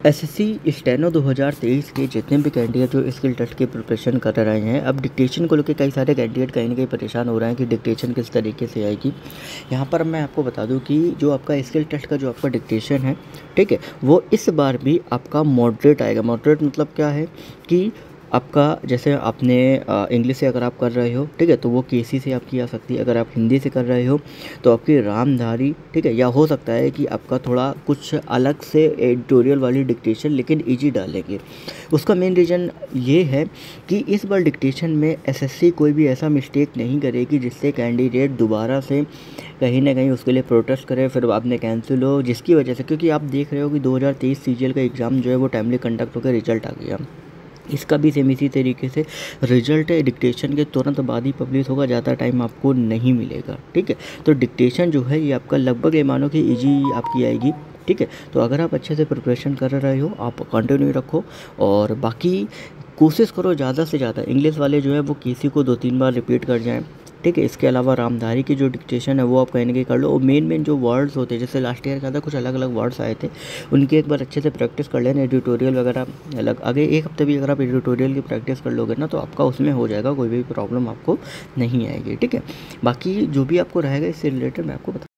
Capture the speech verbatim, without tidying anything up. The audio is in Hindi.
एसएससी स्टेनो दो हज़ार तेईस के जितने भी कैंडिडेट जो स्किल टेस्ट की प्रिपरेशन कर रहे हैं, अब डिक्टेशन को लेकर कई सारे कैंडिडेट कहीं ना कहीं परेशान हो रहे हैं कि डिक्टेशन किस तरीके से आएगी। यहाँ पर मैं आपको बता दूं कि जो आपका स्किल टेस्ट का जो आपका डिक्टेशन है, ठीक है, वो इस बार भी आपका मॉडरेट आएगा। मॉडरेट मतलब क्या है कि आपका जैसे आपने इंग्लिश से अगर आप कर रहे हो, ठीक है, तो वो केसी से आपकी आ सकती है। अगर आप हिंदी से कर रहे हो तो आपकी रामधारी, ठीक है, या हो सकता है कि आपका थोड़ा कुछ अलग से एडिटोरियल वाली डिक्टेशन लेकिन इजी डालेंगे। उसका मेन रीज़न ये है कि इस बार डिक्टेशन में एसएससी कोई भी ऐसा मिस्टेक नहीं करेगी जिससे कैंडिडेट दोबारा से कहीं ना कहीं उसके लिए प्रोटेस्ट करे, फिर बाद में कैंसिल हो, जिसकी वजह से, क्योंकि आप देख रहे हो कि दो हज़ार तेईस सीजीएल का एग्ज़ाम जो है वो टाइमली कंडक्ट होकर रिजल्ट आ गया। इसका भी सेम इसी तरीके से रिजल्ट डिक्टेशन के तुरंत बाद ही पब्लिश होगा, ज़्यादा टाइम आपको नहीं मिलेगा, ठीक है। तो डिक्टेशन जो है ये आपका लगभग ये मानो कि इजी आपकी आएगी, ठीक है। तो अगर आप अच्छे से प्रिपरेशन कर रहे हो, आप कंटिन्यू रखो और बाकी कोशिश करो ज़्यादा से ज़्यादा इंग्लिश वाले जो है वो किसी को दो तीन बार रिपीट कर जाएं, ठीक है। इसके अलावा रामधारी की जो डिक्टेशन है वो आप कहीं ना कहीं कर लो, और मेन मेन जो वर्ड्स होते हैं, जैसे लास्ट ईयर का था कुछ अलग अलग वर्ड्स आए थे, उनकी एक बार अच्छे से प्रैक्टिस कर लेना। एडिटोरियल वगैरह अलग आगे एक हफ्ते भी अगर आप एडिटोरियल की प्रैक्टिस कर लोगे ना तो आपका उसमें हो जाएगा, कोई भी प्रॉब्लम आपको नहीं आएगी, ठीक है। बाकी जो भी आपको रहेगा इससे रिलेटेड मैं आपको बता